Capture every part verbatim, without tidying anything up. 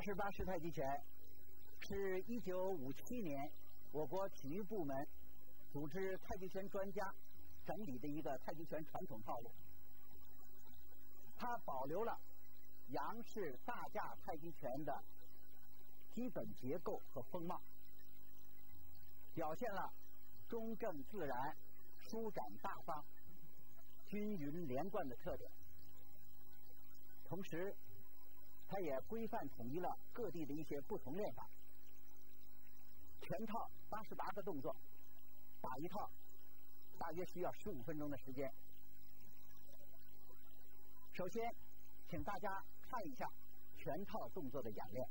十八式太极拳是一九五七年我国体育部门组织太极拳专家整理的一个太极拳传统套路，它保留了杨氏大架太极拳的基本结构和风貌，表现了中正自然、舒展大方、均匀连贯的特点。同时，它也规范统一了各地的一些不同练法。全套八十八个动作，打一套大约需要十五分钟的时间。首先，请大家看一下全套动作的演练。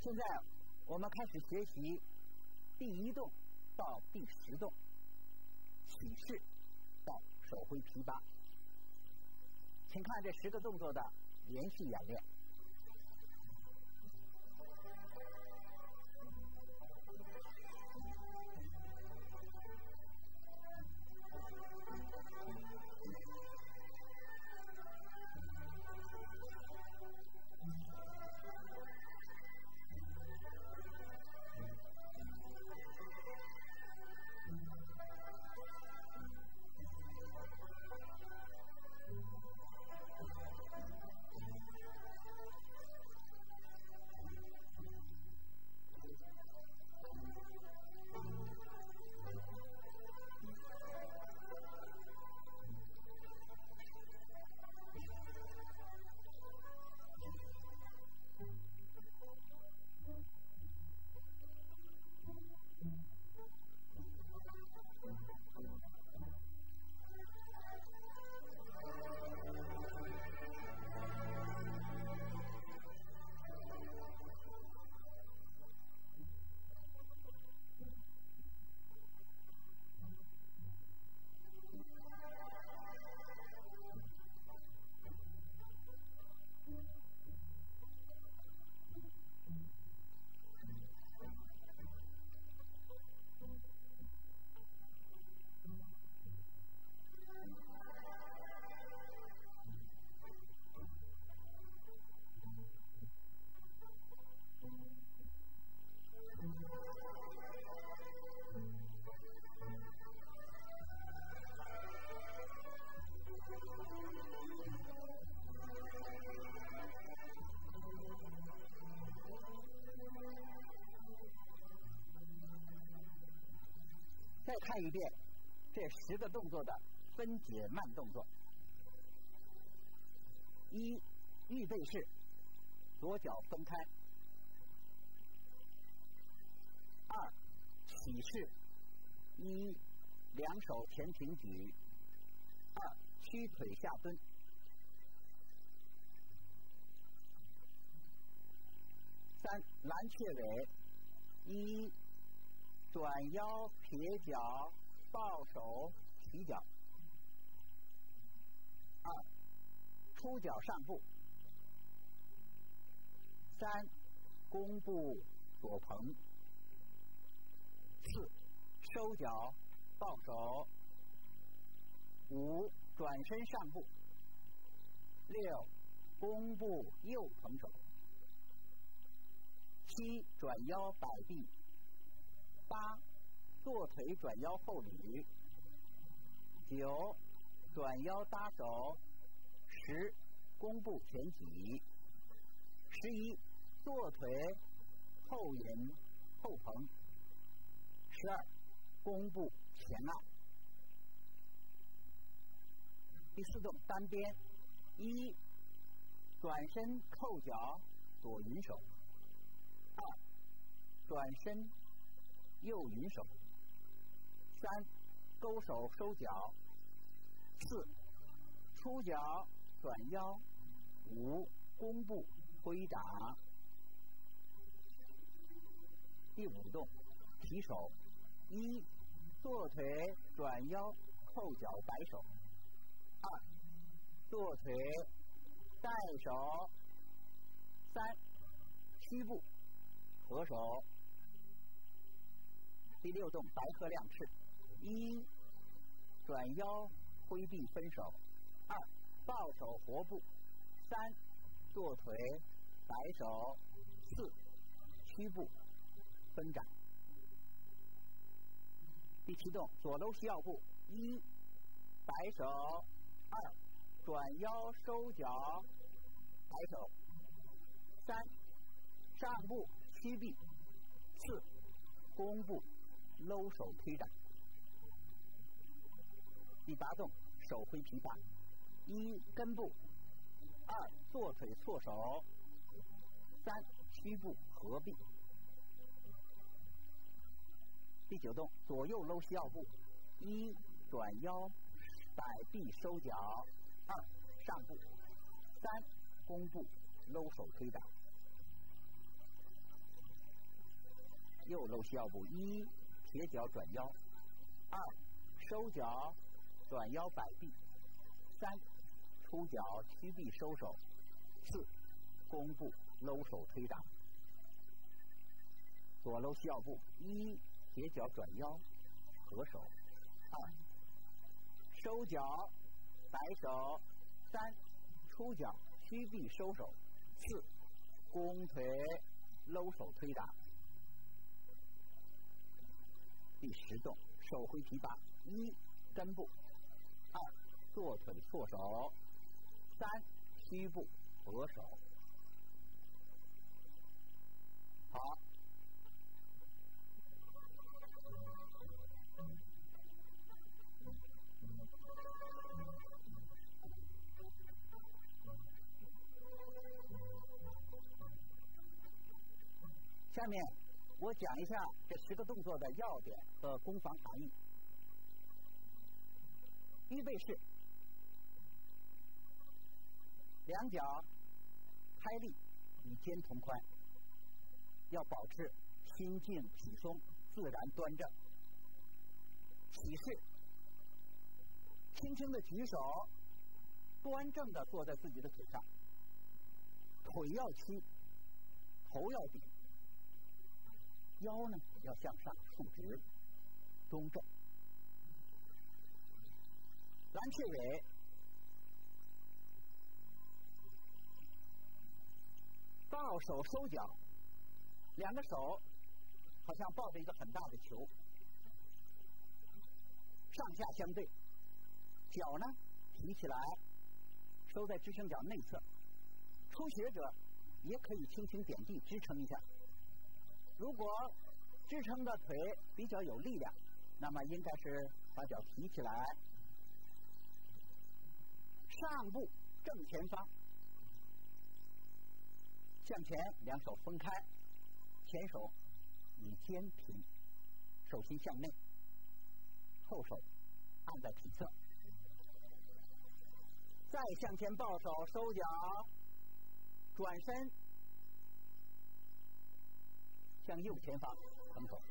现在我们开始学习第一动到第十动，起势到手挥琵琶。请看这十个动作的连续演练。再看一遍这十个动作的分解慢动作。一、预备式，左脚分开。二、起势，一、两手前平举。二、屈腿下蹲。三、蓝雀尾，一、转腰撇脚抱手提脚。二、出脚上步。三、弓步左蓬。四、收脚抱手。五、转身上步。六、弓步右蓬手。七、转腰摆臂。八、坐腿转腰后捋。九、转腰搭手。十、弓步前举。十一、坐腿后引后蓬。十二、弓步前按。第四动单边。一、转身扣脚左云手。二、转身右云手。三、勾手收脚。四、出脚转腰。五、弓步挥掌。第五动提手。一、坐腿转腰扣脚摆手。二、坐腿带手。三、屈步合手。第六动白鹤亮翅。一、转腰挥臂分手。二、抱手活步。三、坐腿摆手。四、屈步分掌。第七动左搂膝腰步。一、摆手。二、转腰收脚摆手。三、上步屈臂。四、弓步搂手推掌。第八动手挥琵琶。一、跟步。二、坐腿错手。三、屈步合臂。第九动左右搂膝腰步。一、转腰摆臂收脚。二、上步。三、弓步搂手推掌。 搂膝腰部，一斜脚转腰，二收脚转腰摆臂，三出脚屈臂收手，四弓步搂手推掌。左搂膝腰部，一斜脚转腰合手，二收脚摆手，三出脚屈臂收手，四弓腿搂手推掌。第十动手挥提拔，一跟步，二坐腿错手，三屈步合手。好，下面我讲一下这十个动作的要点和攻防含义。预备式，两脚开立，与肩同宽，要保持心静体松，自然端正。起势，轻轻的举手，端正的坐在自己的腿上，腿要轻，头要顶，腰呢要向上竖直，中正。蓝雀尾，抱手收脚，两个手好像抱着一个很大的球，上下相对，脚呢提起来，收在支撑脚内侧。初学者也可以轻轻点地支撑一下。如果支撑的腿比较有力量，那么应该是把脚提起来，上步正前方，向前两手分开，前手与肩平，手心向内，后手按在体侧，再向前抱手收脚，转身向右前方横手，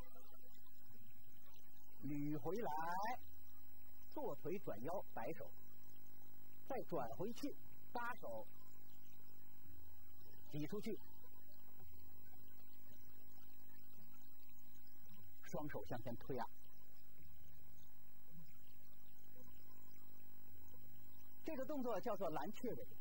捋回来，坐腿转腰摆手，再转回去，搭手挤出去，双手向前推压。这个动作叫做蓝雀尾。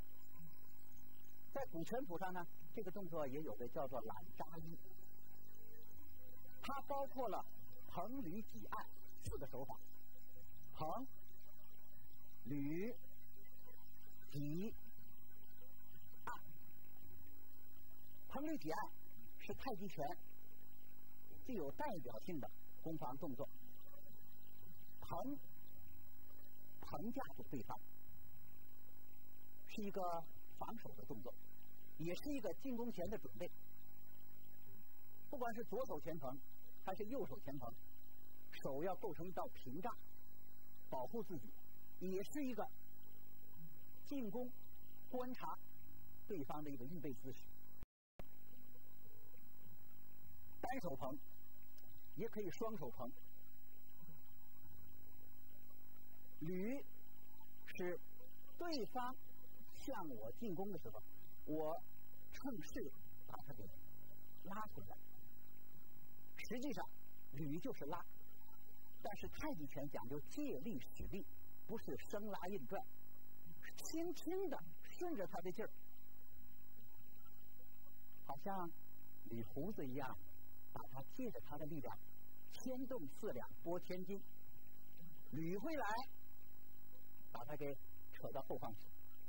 在古拳谱上呢，这个动作也有个叫做懒扎衣，它包括了横捋挤按四个手法，横、捋、挤、按。横捋挤按是太极拳具有代表性的攻防动作。横，横架住对方，是一个防守的动作，也是一个进攻前的准备。不管是左手前横还是右手前横，手要构成一道屏障，保护自己，也是一个进攻观察对方的一个预备姿势。单手捧也可以双手捧。捋是对方向我进攻的时候，我趁势把他给拉回来。实际上捋就是拉，但是太极拳讲究借力使力，不是生拉硬拽，轻轻的顺着他的劲儿，好像捋胡子一样，把他借着他的力量牵动四两拨千斤，捋回来把他给扯到后方去。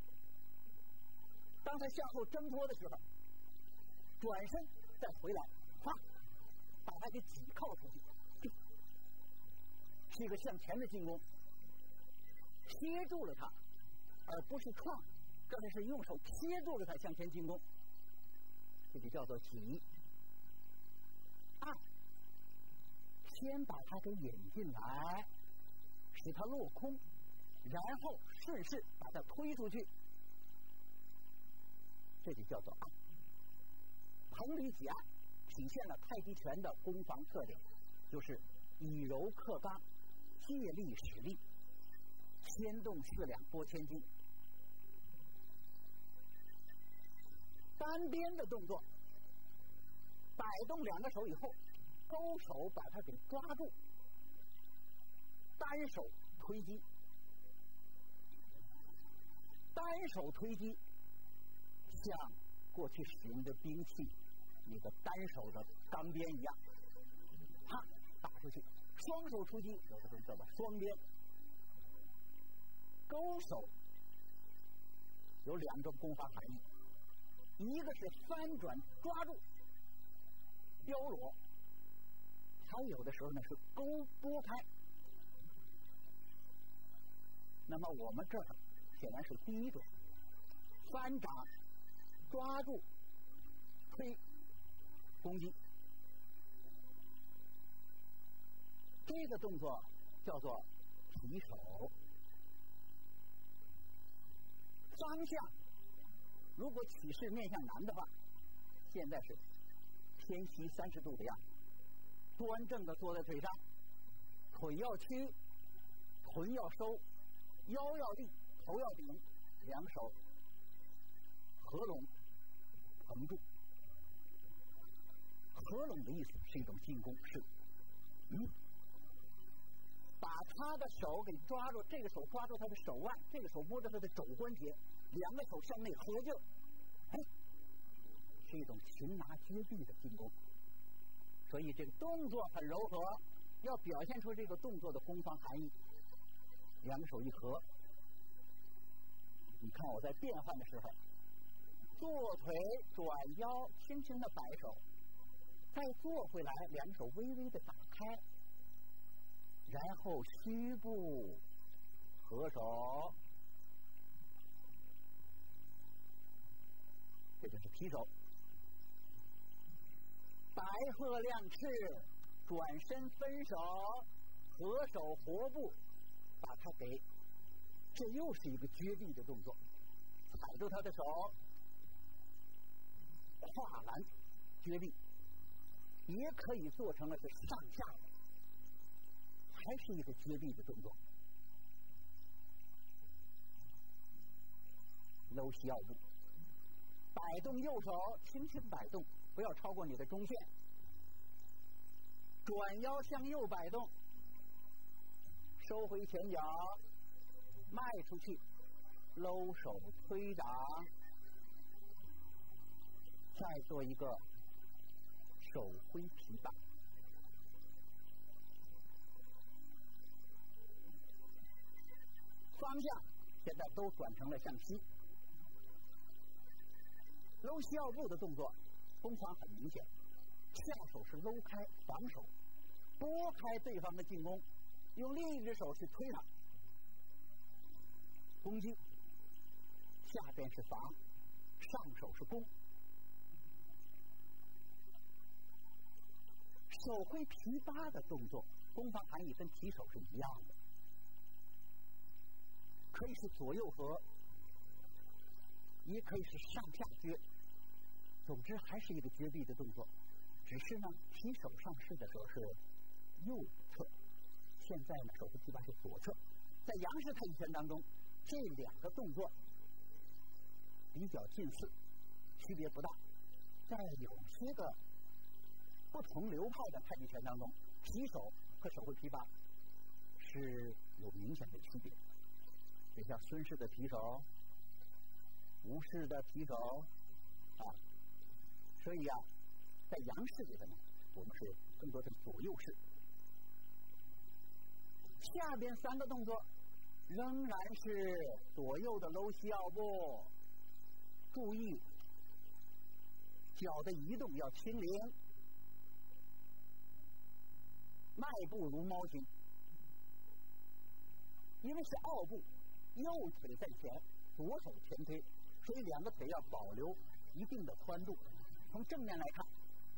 当他向后挣脱的时候，转身再回来，啪，把他给挤靠出去，是一个向前的进攻，贴住了他，而不是撞，刚才是用手贴住了他向前进攻，这就叫做挤。按，先把他给引进来，使他落空，然后顺势把他推出去，这就叫做按。横捋挤按体现了太极拳的攻防特点，就是以柔克刚，借力使力，牵动四两拨千斤。单边的动作，摆动两个手以后，勾手把它给抓住，单手推击，单手推击像过去使用的兵器那个单手的钢鞭一样，啪打出去。双手出击有的动作吧，双鞭。勾手有两种攻防含义，一个是翻转抓住标裸，还有的时候呢是勾拨开。那么我们这儿显然是第一种，翻掌抓住推攻击，这个动作叫做提手。方向如果起势面向南的话，现在是偏西三十度的样子，端正的坐在腿上，腿要屈，臀要收，腰要立，头要顶，两手合拢横住。合拢的意思是一种进攻，是嗯，把他的手给抓住，这个手抓住他的手腕，这个手摸着他的肘关节，两个手向内合劲，哎，是一种擒拿绝壁的进攻。所以这个动作很柔和，要表现出这个动作的攻防含义。两个手一合，你看我在变换的时候，坐腿转腰，轻轻的摆手，再坐回来，两手微微的打开，然后虚步合手，这就是提手。白鹤亮翅，转身分手，合手活步，把它给，这又是一个绝地的动作，踩住他的手，跨栏绝地，也可以做成了是上下的，还是一个绝地的动作。搂膝腰部，摆动右手，轻轻摆动，不要超过你的中线。转腰向右摆动，收回前脚，迈出去，搂手推掌，再做一个手挥琵琶。方向现在都转成了向西。搂膝腰部的动作攻防很明显，下手是搂开防守，拨开对方的进攻，用另一只手去推他攻击，下边是防，上手是攻。手挥琵琶的动作攻防含义跟提手是一样的，可以是左右合，也可以是上下撅，总之还是一个绝壁的动作。只是呢，提手上势的时候是右侧，现在呢手挥琵琶是左侧。在杨氏太极拳当中，这两个动作比较近似，区别不大。在有些个不同流派的太极拳当中，提手和手挥琵琶是有明显的区别。就像孙氏的提手，吴氏的提手啊，所以啊，在杨氏里头呢，我们是更多的左右式。下边三个动作仍然是左右的搂膝腰部，注意脚的移动要轻灵，迈步如猫行，因为是拗步，右腿在前，左手前推，所以两个腿要保留一定的宽度。从正面来看，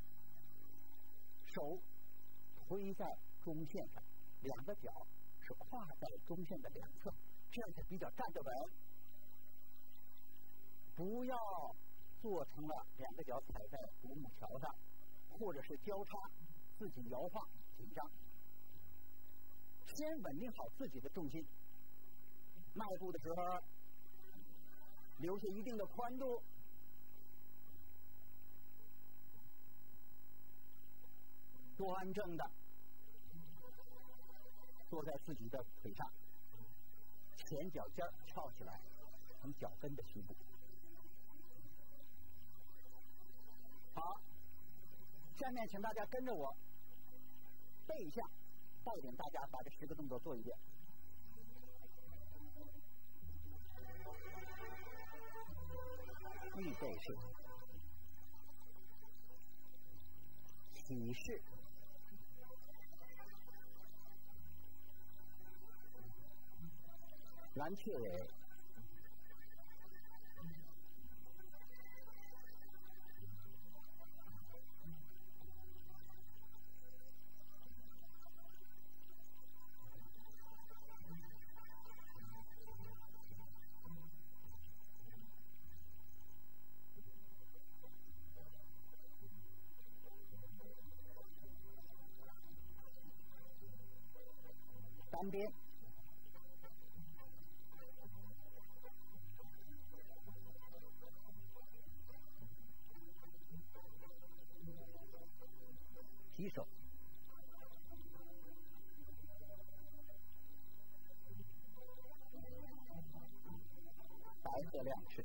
手推在中线上，两个脚是跨在中线的两侧，这样是比较站得稳。不要做成了两个脚踩在独木桥上， 或者是交叉，自己摇晃紧张。先稳定好自己的重心，迈步的时候留下一定的宽度，端正的坐在自己的腿上，前脚尖翘起来，从脚跟的虚部。好，下面请大家跟着我背一下，带领大家把这十个动作做一遍。预备式、起式、蓝雀尾、单边、提手、白鹤亮翅、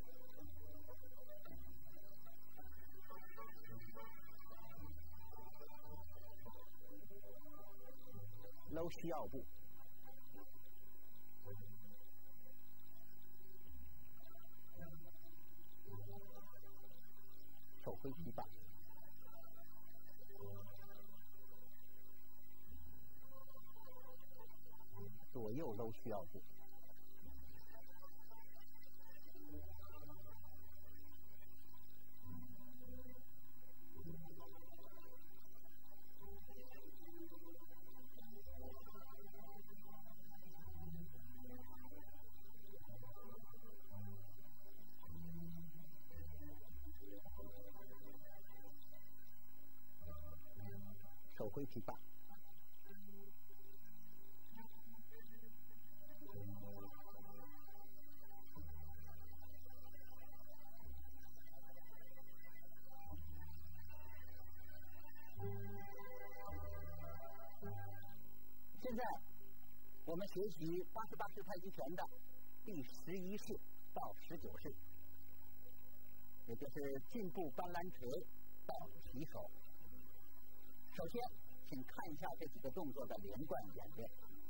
搂膝腰部、手挥提把、左右搂膝腰部、手挥提把。现在我们学习八十八式太极拳的第十一式到十九式，也就是进步搬拦锤到提手。首先请看一下这几个动作的连贯演练。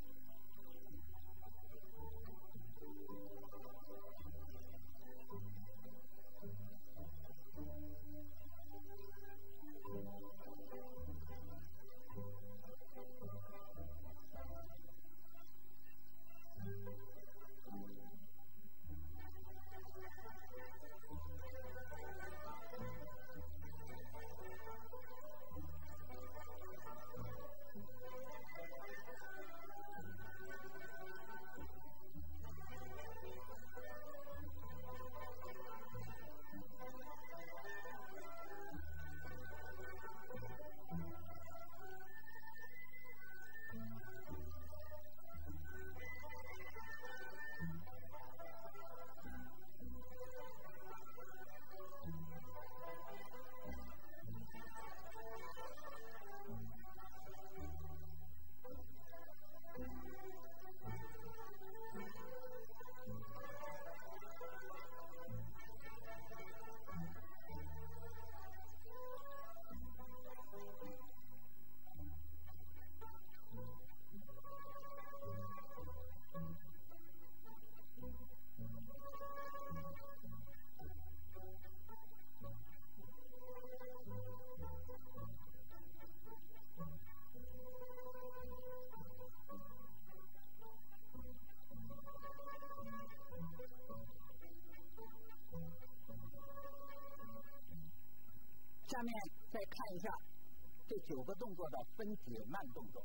下面再看一下这九个动作的分解慢动作。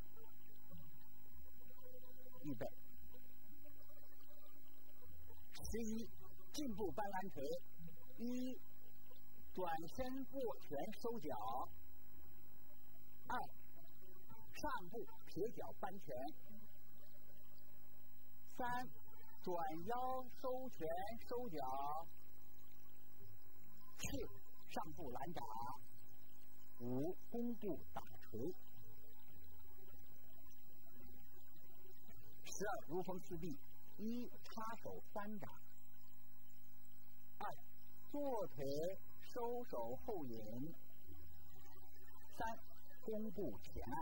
预备。十一，进步搬拦锤。一，转身握拳收脚。 二，上步撇脚扳拳。三，转腰收拳收脚。四，上步拦掌。五，弓步打锤。十二，如风四臂。一，插手三掌。二，坐腿收手后引。三，弓步前按。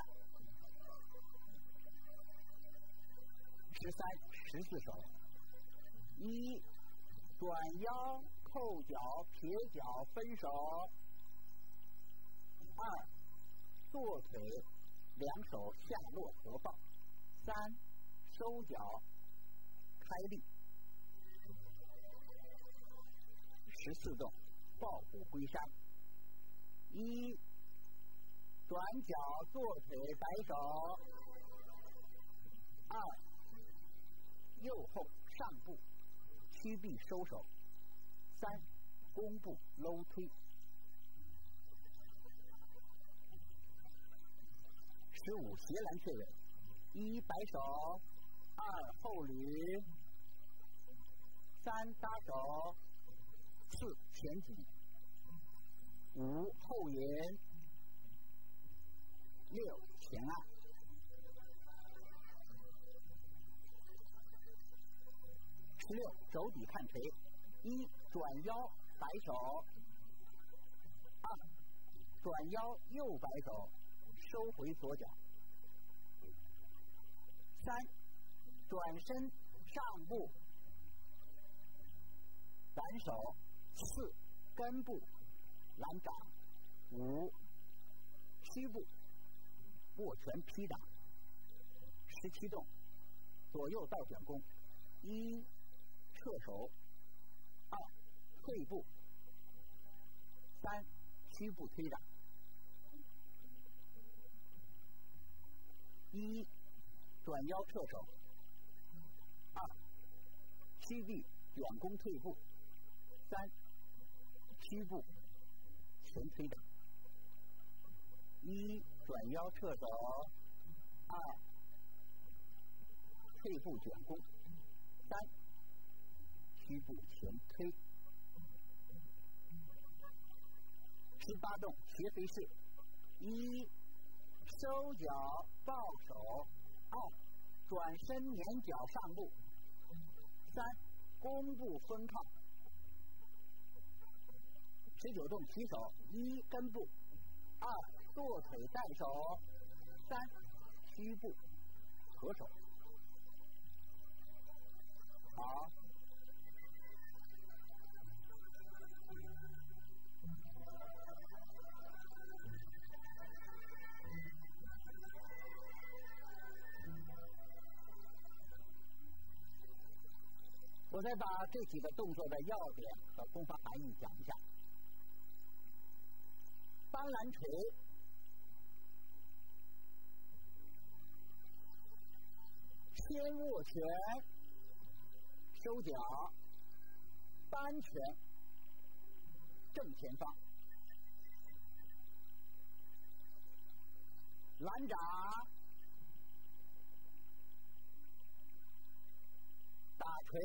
十三，十字手。一，转腰扣脚撇脚分手。二，坐腿两手下落合抱。三，收脚开立。十四动抱虎归山。一，转脚坐腿摆手。二，右后上步屈臂收手。三，弓步搂推。十五，斜拦雀尾。一，摆手。二，后捋。三，搭手。四，前举。五，后引。六，前按。十六，肘底看锤。一，转腰摆手。二，转腰右摆手收回左脚。三，转身上步挽手。四，跟步拦掌。五，虚步握拳劈掌。十七动左右倒卷弓。一，侧手。二，退步。三，虚步推掌。一，转腰侧手。二，虚臂卷弓退步。三，虚步前推掌。一，转腰侧手。二，退步卷弓。三，虚步前推。十八动斜飞式。一，收脚抱手。二，转身捻脚上步。三，弓步分靠。十九动起手。一，跟步。二，坐腿带手。三，虚步合手。好。我再把这几个动作的要点和功法含义讲一下。搬拦锤，先握拳收脚，搬拳正前方，拦掌打锤，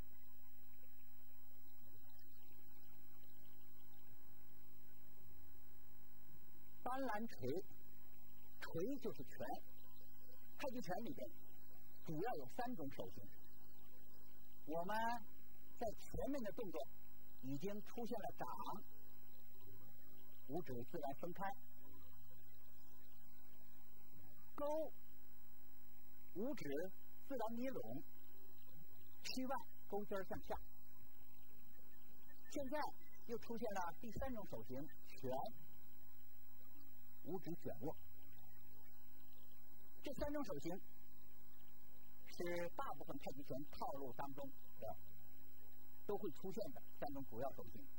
搬拦锤，锤就是拳。太极拳里边主要有三种手型。我们在前面的动作已经出现了掌，五指自然分开，勾，五指自然捏拢，膝腕勾尖向下。现在又出现了第三种手型，拳，五指卷握。这三种手型是大部分太极拳套路当中的都会出现的三种主要手型。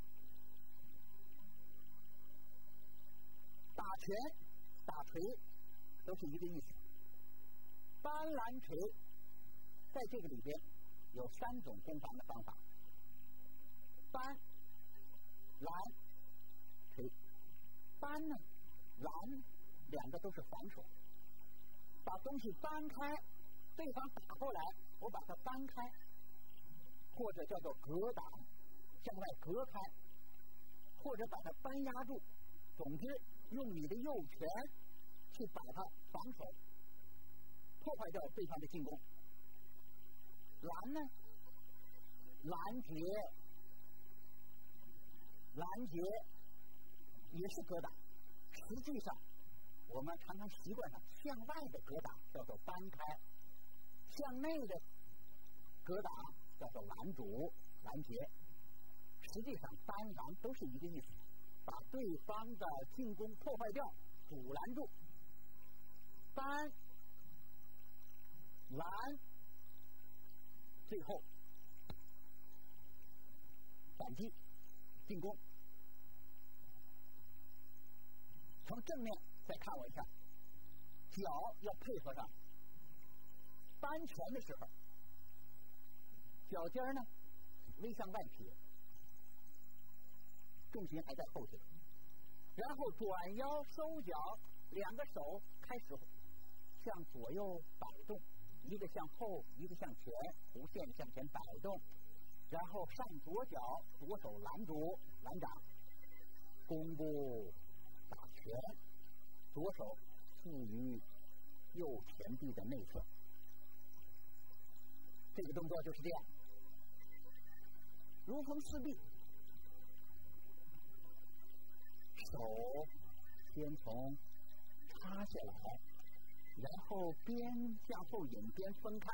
打拳、打锤都是一个意思。搬拦锤在这个里边有三种攻防的方法：搬、拦、锤。搬呢，拦两个都是防守。把东西搬开，对方打过来，我把它搬开，或者叫做格挡，向外隔开，或者把它扳压住。总之，用你的右拳去把它防守，破坏掉对方的进攻。拦呢？拦截，拦截也是格挡。实际上，我们常常习惯上向外的格挡叫做搬开，向内的格挡叫做拦阻、拦截。实际上，搬拦都是一个意思，把对方的进攻破坏掉，阻拦住。搬、拦，最后反击、进攻。从正面再看我一下，脚要配合上。搬拳的时候，脚尖呢微向外撇，重心还在后腿，然后转腰收脚，两个手开始向左右摆动，一个向后，一个向前，弧线向前摆动，然后上左脚，左手拦住拦掌，弓步打拳，左手负于右前臂的内侧。这个动作就是这样，如风似壁。手先从插下来，然后边向后引边分开，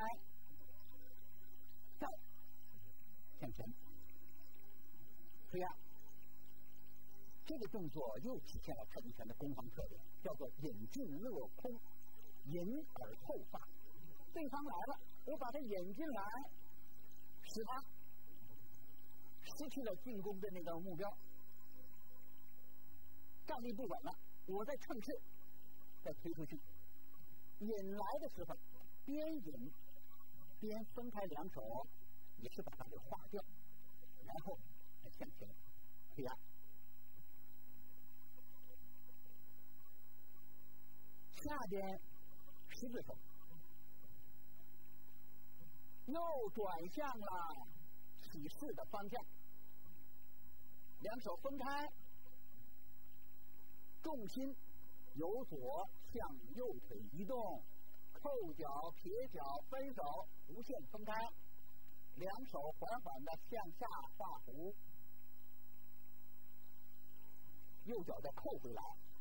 再向前推压。这个动作又体现了太极拳的攻防特点，叫做引进勒空，引而后发。对方来了，我把它引进来，使他失去了进攻的那个目标，站立不稳了，我再趁势再推出去。引来的时候，边引边分开两手，也是把它给划掉，然后再向前推压。下边十字手又转向了起势的方向，两手分开，重心由左向右腿移动，扣脚、撇脚、分手，无限分开，两手缓缓的向下画弧，右脚再扣回来，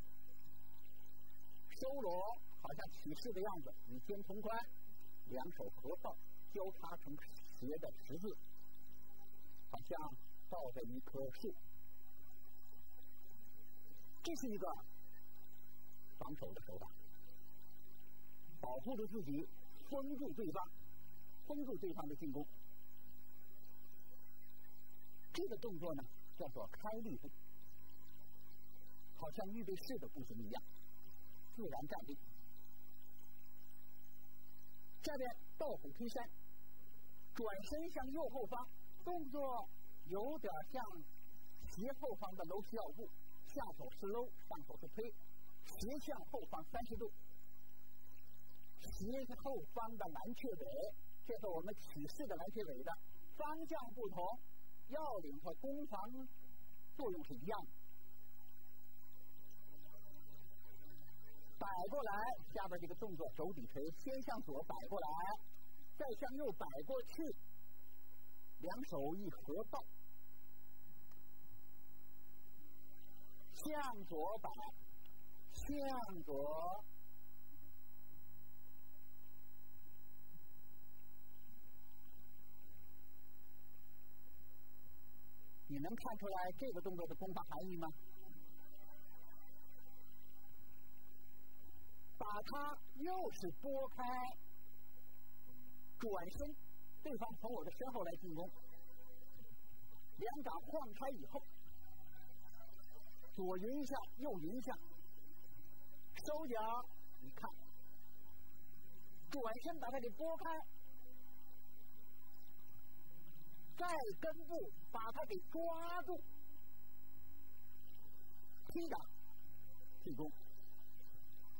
收拢，好像起势的样子，与肩同宽，两手合抱，交叉成斜的十字，好像抱着一棵树。这是一个防守的手法，保护住自己，封住对方，封住对方的进攻。这个动作呢，叫做开立步，好像预备式的步行一样，自然站立。下边抱虎推山，转身向右后方，动作有点像斜后方的搂膝腰步，下手是搂，上手是推，斜向后方三十度，斜后方的蓝雀尾，这是我们起势的蓝雀尾的方向不同，要领和攻防作用是一样的。摆过来，下边这个动作手底锤，先向左摆过来，再向右摆过去，两手一合抱，向左摆，向左，你能看出来这个动作的攻防含义吗？把它又是拨开，转身，对方从我的身后来进攻，两掌晃开以后，左云一下，右云一下，收脚，你看，转身把它给拨开，再根部把它给抓住，踢掌，进攻。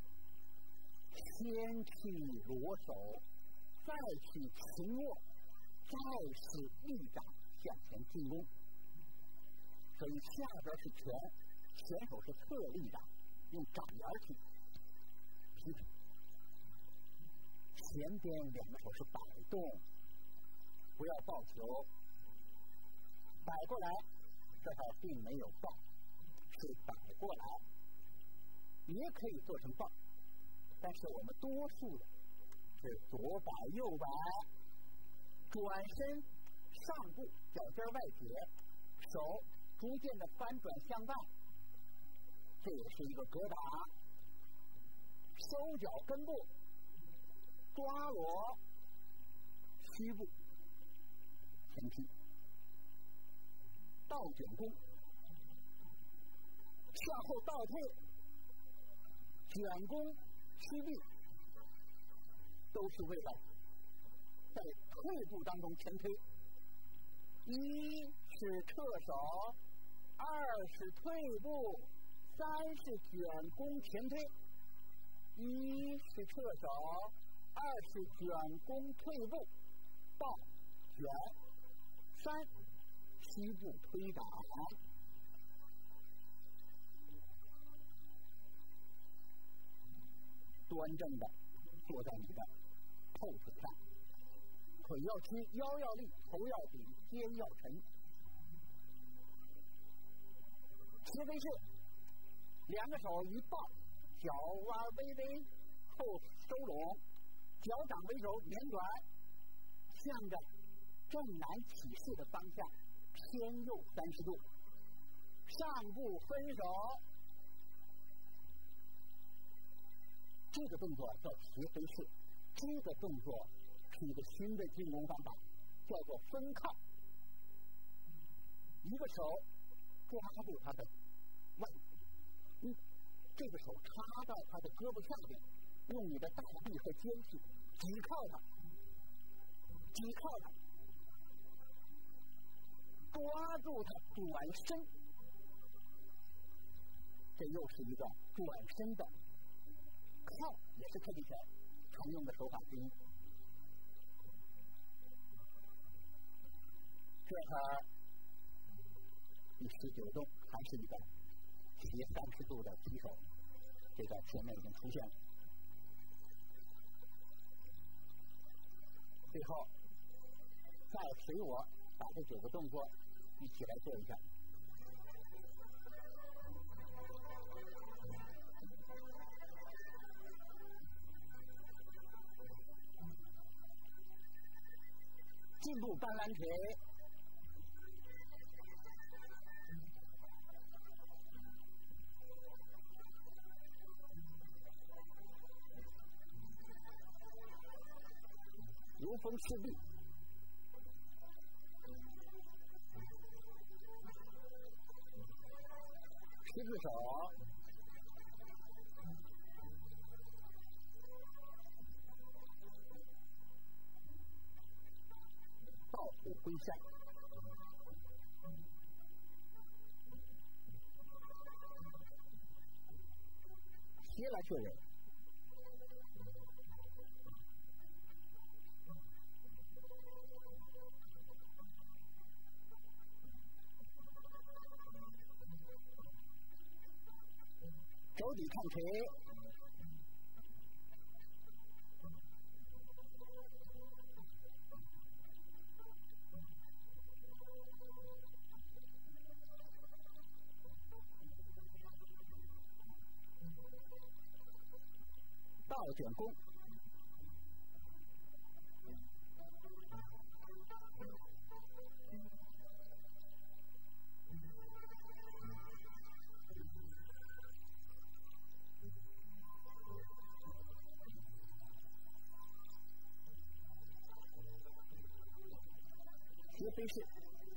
先去裸手，再去擒握，再是立掌向前进攻。所以下边是拳，选手是侧立掌，用掌沿去劈腿。前边两个手是摆动，不要抱球，摆过来，这块并没有抱，是摆过来，也可以做成抱，但是我们多数的是左摆右摆，转身上步，脚尖外撇，手逐渐的翻转向外，这也是一个格挡，收脚跟部，抓裸，虚步，前踢，倒卷弓，向后倒退，卷弓虚臂，都是为了在退步当中前推。一是撤手，二是退步，三是卷弓前推。一是撤手，二是卷弓退步，抱卷，三虚步推挡。端正的坐在你的后腿上，腿要屈，腰要立，头要顶，肩要沉。斜飞式，两个手一抱，脚弯微微后收拢，脚掌为轴，连转，向着正南起势的方向偏右三十度，上步分手。这个动作叫斜飞式，这个动作是一个新的进攻方法，叫做分靠。一个手抓住他的腕，嗯，这个手插到他的胳膊下边，用你的大臂和肩去挤靠他，挤靠他，抓住他转身，这又是一个转身的靠，也是太极拳常用的手法之一。这儿第十九动还是一个斜三十度的提手，这个前面已经出现了。最后再随我把这九个动作一起来做一下。进步搬拦腿，如风赤壁，十字手，抱虎归山，斜来确认，手底看锤，倒卷弓，斜飞式，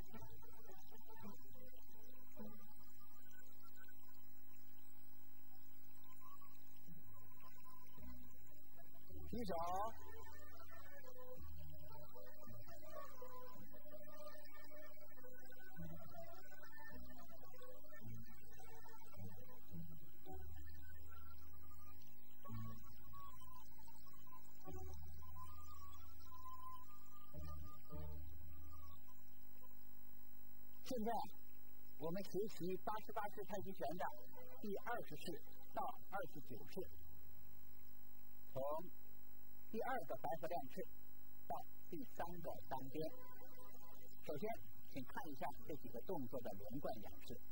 提手， 现在我们学习八十八式太极拳的第二十式到二十九式，从第二个白鹤亮翅到第三个单边。首先请看一下这几个动作的连贯演示。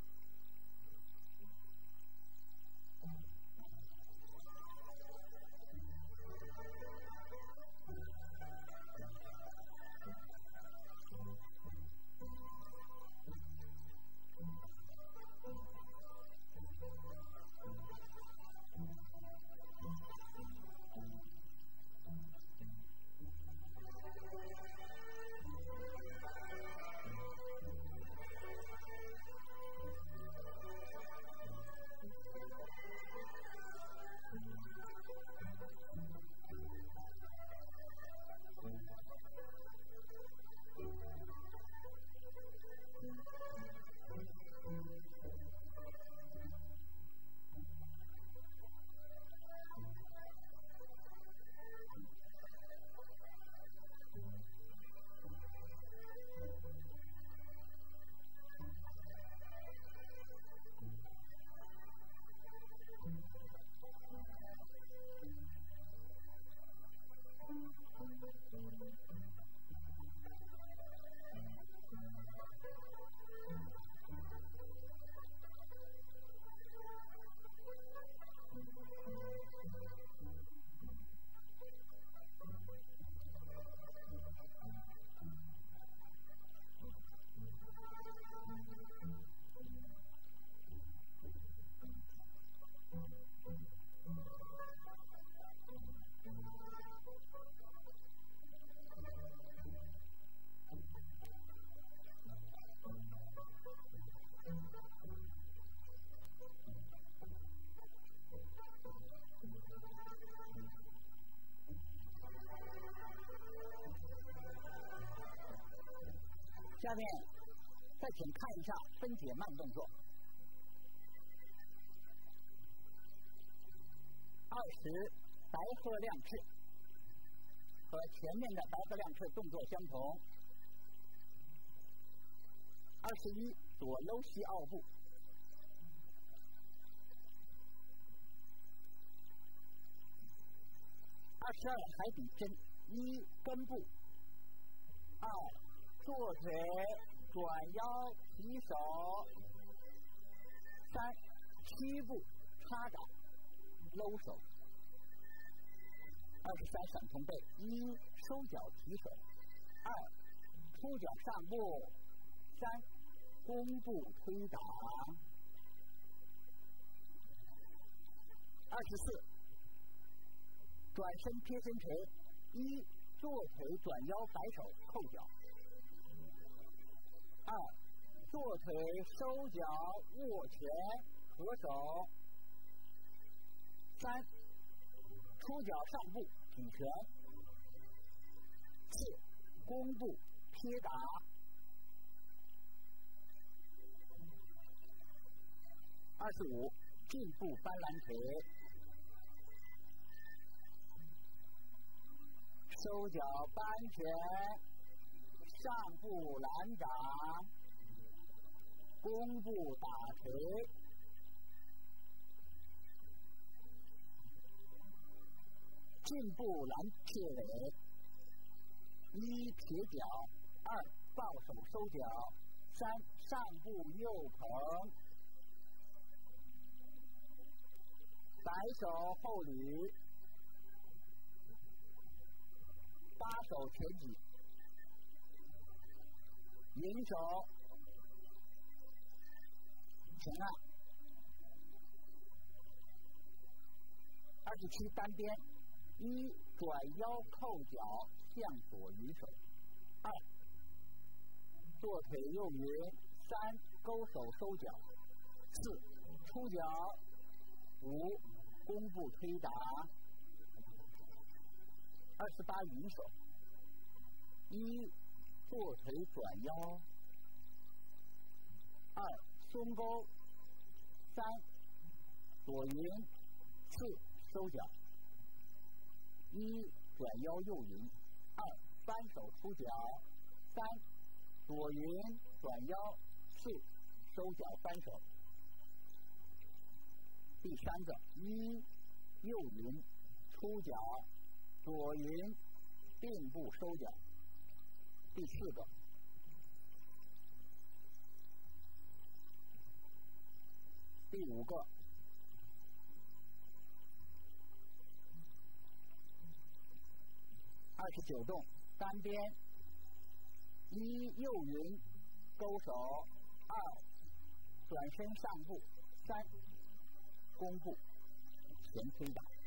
下面再请看一下分解慢动作。二十白鹤亮翅和前面的白鹤亮翅动作相同。二十一左搂膝奥步。二十二海底针，一根部，二坐腿转腰提手，三屈步插掌搂手。二十三闪通背，一收脚提手，二出脚上步，三弓步推挡。二十四转身贴身锤，一坐腿转腰摆手扣脚，二坐腿收脚握拳合手，三出脚上步举拳，四弓步贴打。二十五进步翻篮腿，收脚扳拳，上步拦掌，弓步打锤。进步拦切尾，一撇脚，二抱手收脚，三上步右捧，摆手后捋，八手前举，迎手前按。二十七单边，一转腰扣脚向左捋手，二坐腿右匀，三勾手收脚，四出脚，五弓步推打。二十八匀手，一坐腿转腰，二松钩，三左匀，四收脚，一转腰右匀，二翻手出脚，三左匀转腰， 四收脚翻手。第三个一右云出脚，左云并步收脚。第四个第五个二十九动单边一右云勾手，二转身上步，三弓步前推打。